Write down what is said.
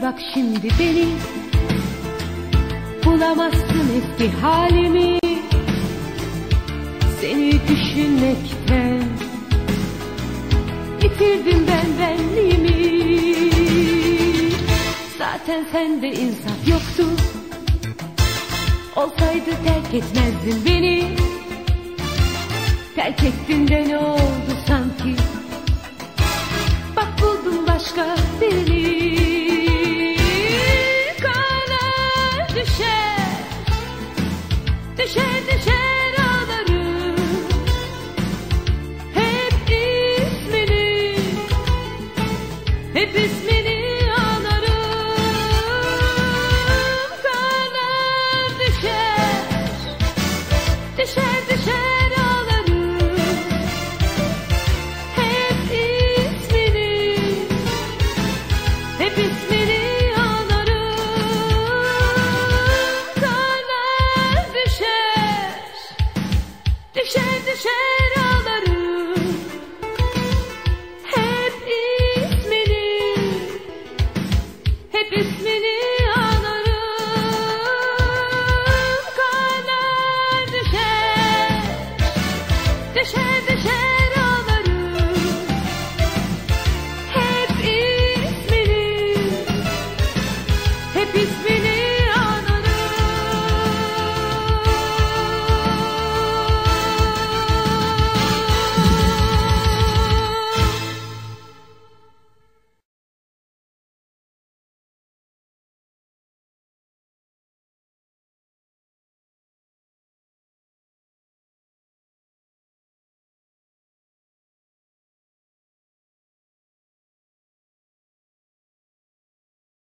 bak şimdi beni, bulamazsın eski halimi. Seni düşünmekten bitirdim ben benliğimi. Zaten sende insaf yoktu, olsaydı terk etmezdin beni. Terk ettin de ne oldu sanki, bak buldum başka birini. Kana düşer, düşer düşer ağlarım, hep ismini, hep ismini anarım. Kana düşer, düşer düşer ağlarım, hep ismini, hep ismini anarım. Kana düşer, düşer düşer